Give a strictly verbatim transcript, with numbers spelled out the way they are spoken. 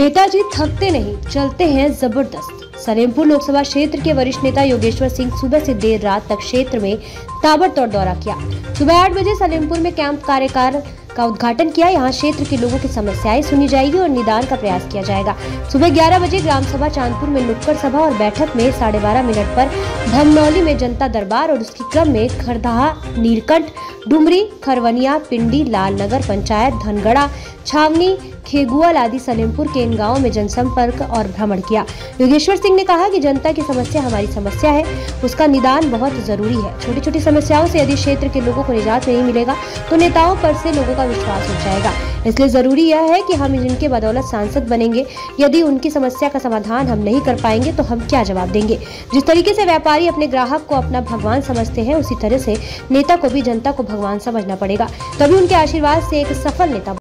नेताजी थकते नहीं, चलते हैं जबरदस्त। सलेमपुर लोकसभा क्षेत्र के वरिष्ठ नेता योगेश्वर सिंह सुबह से देर रात तक क्षेत्र में ताबड़तोड़ दौरा किया। सुबह आठ बजे सलेमपुर में कैंप कार्यकार का उद्घाटन किया। यहाँ क्षेत्र के लोगों की समस्याएं सुनी जाएगी और निदान का प्रयास किया जाएगा। सुबह ग्यारह बजे ग्राम सभा चांदपुर में नुक्कड़ सभा और बैठक में साढ़े बारह मिनट पर धमनौली में जनता दरबार और उसके क्रम में खरदाहा, नीलकंठ, डुमरी, खरवनिया, पिंडी, लालनगर पंचायत, धनगढ़ा, छावनी, खेगुअल आदि सलेमपुर के इन गाँव में जनसंपर्क और भ्रमण किया। योगेश्वर सिंह ने कहा कि जनता की समस्या हमारी समस्या है, उसका निदान बहुत जरूरी है। छोटी छोटी समस्याओं से यदि क्षेत्र के लोगों को निजात नहीं मिलेगा तो नेताओं पर से लोगों का विश्वास उठ जाएगा। इसलिए जरूरी यह है कि हम इनके बदौलत सांसद बनेंगे। यदि उनकी समस्या का समाधान हम नहीं कर पाएंगे तो हम क्या जवाब देंगे। जिस तरीके से व्यापारी अपने ग्राहक को अपना भगवान समझते हैं, उसी तरह से नेता को भी जनता को भगवान समझना पड़ेगा, तभी उनके आशीर्वाद से एक सफल नेता